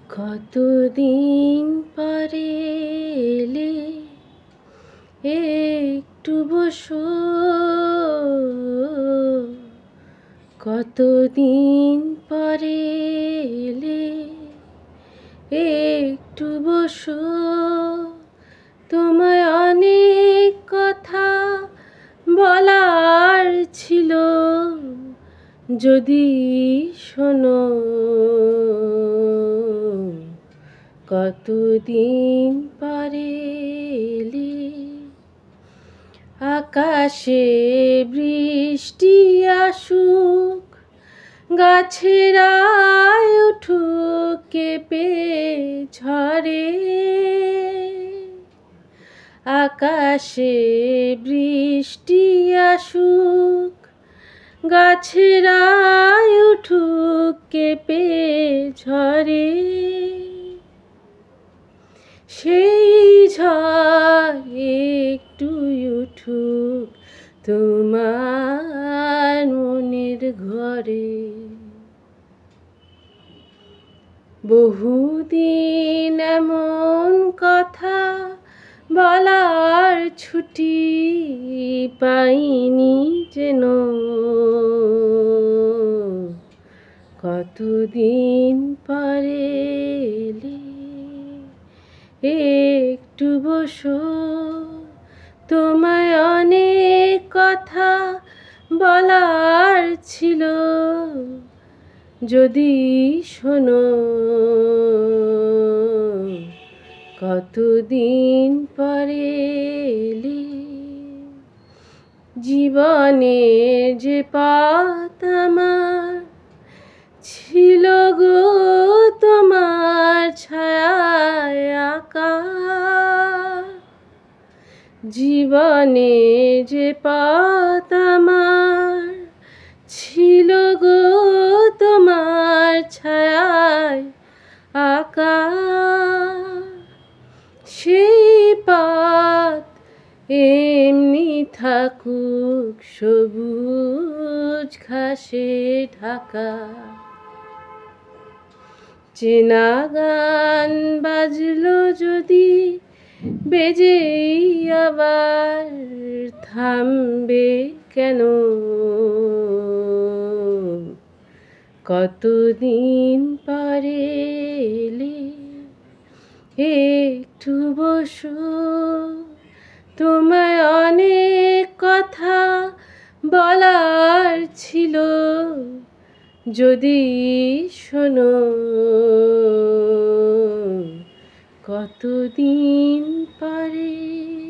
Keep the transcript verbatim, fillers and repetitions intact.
কতদিন পরে এলে একটু বসো, কতদিন পরে এলে একটু বসো, তোমায় অনেক কথা বলার ছিল, যদি শোনো। কতদিন পরে এলে, আকাশে বৃষ্টি আসুক, গাছেরা উঠুক কেঁপে ঝরে, আকাশে বৃষ্টি আসুক, গাছেরা উঠুক কেঁপে ঝরে, সেই ঝড় একটু উঠুক তোমার মনের ঘরে। বহুদিন এমন কথা বলার ছুটি পাইনি যেন, কতদিন পরে এলে একটু বসো, তোমায় অনেক কথা বলার ছিল, যদি শোনো। কতদিন পরে এলে, জীবনের যে পথ আমার ছিল গো তোমার ছায়ায় আঁকা, জীবনে যে পথ আমার ছিল গো তোমার ছায়ায় আঁকা, সেই পথ এমনি থাকুক সবুজ ঘাসে ঢাকা। চেনা গান বাজলো যদি বেজেই আবার থামবে কেন, কতদিন পরে এলে একটু বসো, তোমায় অনেক কথা বলার ছিল, যদি শোনো। কতদিন পরে